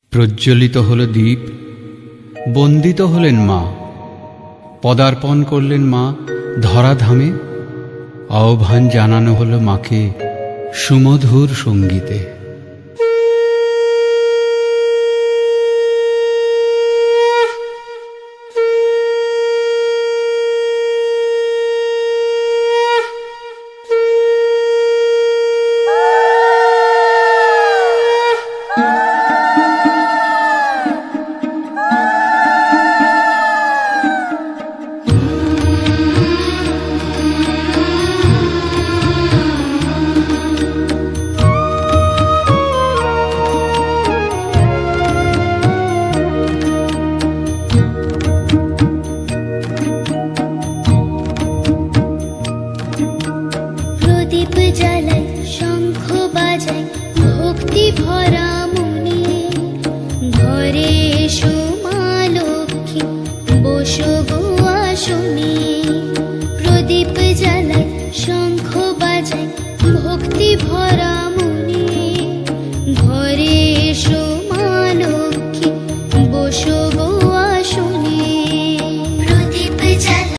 প্রজ্জ্বলিত হল দীপ, বন্দিত হলেন মা, পদার্পণ করলেন মা ধরাধামে। আহ্বান জানানো হল মাকে সুমধুর সঙ্গীতে। প্রদীপ জ্বালাই, শঙ্খ বাজাই, ভক্তি ভরা মনে, ঘরে এসো মা লক্ষ্মী, বসো গো আসনে।